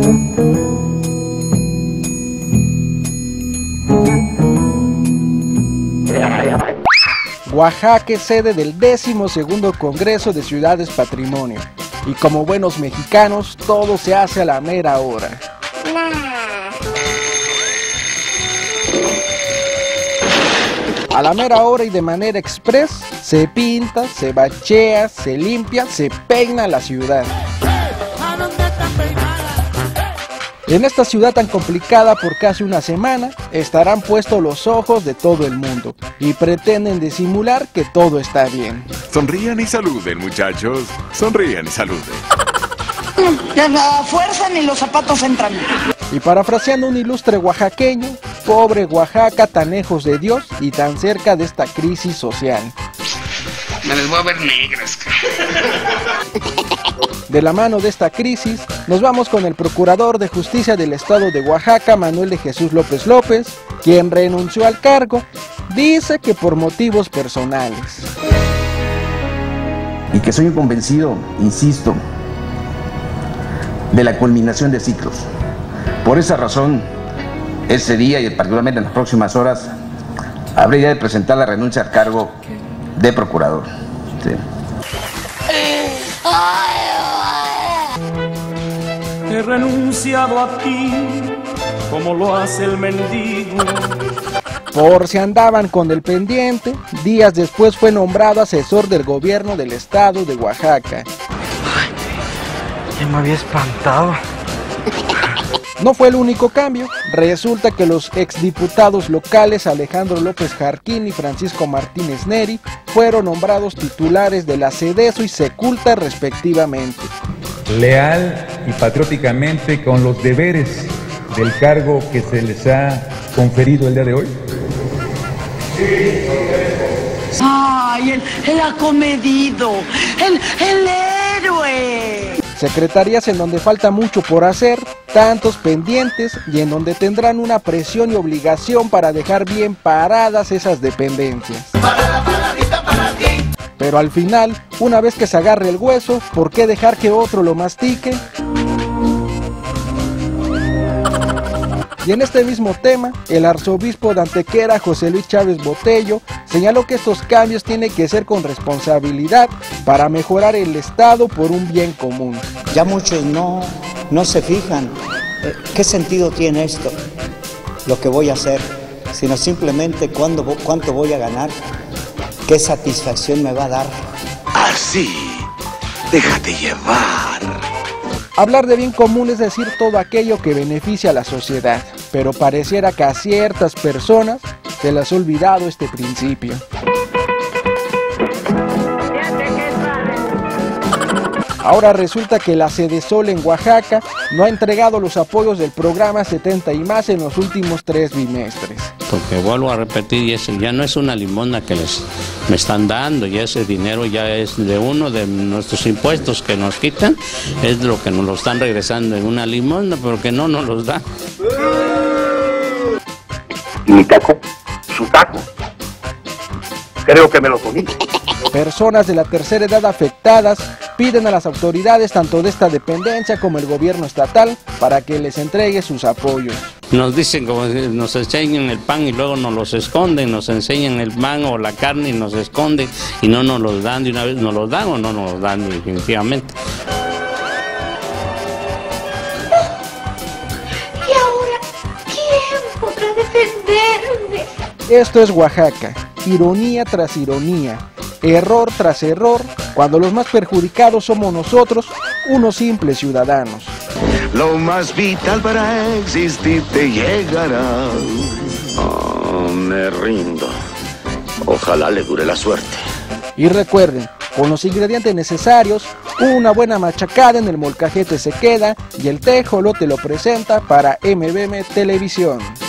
Oaxaca es sede del 12º Congreso de Ciudades Patrimonio, y como buenos mexicanos, todo se hace a la mera hora. A la mera hora y de manera express, se pinta, se bachea, se limpia, se peina la ciudad. En esta ciudad tan complicada por casi una semana, estarán puestos los ojos de todo el mundo y pretenden disimular que todo está bien. Sonrían y saluden, muchachos. Sonrían y saluden. La fuerza ni los zapatos entran. Y parafraseando un ilustre oaxaqueño, pobre Oaxaca, tan lejos de Dios y tan cerca de esta crisis social. Me les voy a ver negras. De la mano de esta crisis, nos vamos con el Procurador de Justicia del Estado de Oaxaca, Manuel de Jesús López López, quien renunció al cargo, dice que por motivos personales. Y que soy un convencido, insisto, de la culminación de ciclos. Por esa razón, ese día y particularmente en las próximas horas, habré ya de presentar la renuncia al cargo de procurador. Sí. He renunciado a ti, como lo hace el mendigo. Por si andaban con el pendiente, días después fue nombrado asesor del gobierno del estado de Oaxaca. Ay, ya me había espantado. No fue el único cambio. Resulta que los exdiputados locales Alejandro López Jarquín y Francisco Martínez Neri fueron nombrados titulares de la Sedeso y Seculta respectivamente. Leal y patrióticamente con los deberes del cargo que se les ha conferido el día de hoy. ¡Ay, el acomedido! ¡El héroe! Secretarías en donde falta mucho por hacer, tantos pendientes y en donde tendrán una presión y obligación para dejar bien paradas esas dependencias. Pero al final, una vez que se agarre el hueso, ¿por qué dejar que otro lo mastique? Y en este mismo tema, el arzobispo de Antequera, José Luis Chávez Botello, señaló que estos cambios tienen que ser con responsabilidad para mejorar el Estado por un bien común. Ya muchos no se fijan qué sentido tiene esto, lo que voy a hacer, sino simplemente cuánto voy a ganar, qué satisfacción me va a dar. Así, déjate llevar. Hablar de bien común es decir todo aquello que beneficia a la sociedad, pero pareciera que a ciertas personas se les ha olvidado este principio. Ahora resulta que la Sedesol en Oaxaca no ha entregado los apoyos del programa 70 y más en los últimos 3 bimestres. Porque vuelvo a repetir, ya no es una limosna que me están dando, ya ese dinero ya es de uno de nuestros impuestos que nos quitan, es lo que nos lo están regresando en una limosna, pero que no nos los dan. ¿Y mi taco? ¿Su taco? Creo que me lo comí. Personas de la tercera edad afectadas piden a las autoridades tanto de esta dependencia como el gobierno estatal para que les entregue sus apoyos. Nos dicen como nos enseñan el pan y luego nos los esconden, nos enseñan el pan o la carne y nos esconden y no nos los dan de una vez, nos los dan o no nos los dan definitivamente. ¿Y ahora quién podrá defenderme? Esto es Oaxaca, ironía tras ironía, error tras error, cuando los más perjudicados somos nosotros, unos simples ciudadanos. Lo más vital para existir te llegará. Oh, me rindo. Ojalá le dure la suerte. Y recuerden, con los ingredientes necesarios, una buena machacada en el molcajete se queda y el tejolo te lo presenta para MBM Televisión.